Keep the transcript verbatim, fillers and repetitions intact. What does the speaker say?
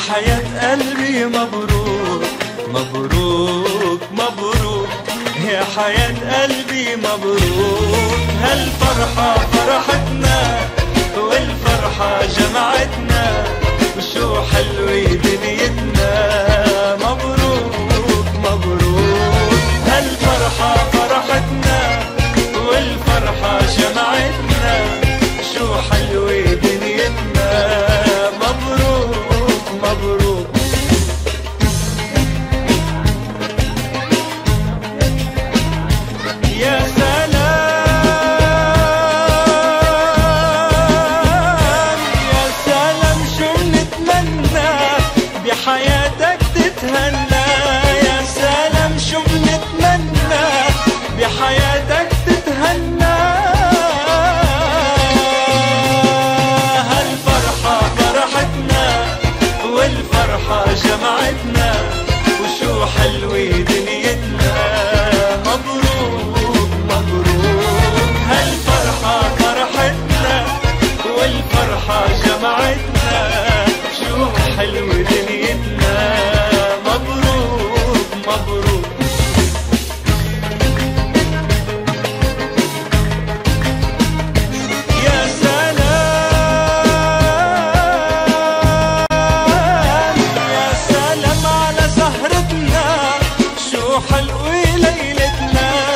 حياة قلبي مبروك مبروك مبروك، يا حياة قلبي مبروك. هالفرحة فرحتنا والفرحة جمعتنا، وشو حلوة دنيتنا. مبروك مبروك، هالفرحة فرحتنا والفرحة جمعتنا، شو حلوة دنيتنا. مبروك مبروك. يا سلام يا سلام شو بنتمنى بحياتك تتهنى. يا سلام شو بنتمنى بحياتك تتهنى. هالفرحة فرحتنا والفرحة جمعتنا، وشو حلوة دنيتنا. مبروك مبروك، هالفرحة فرحتنا والفرحة جمعتنا، شو حلوة دنيتنا. مبروك مبروك. يا سلام يا سلام على سهرتنا، شو حلوة ليلتنا.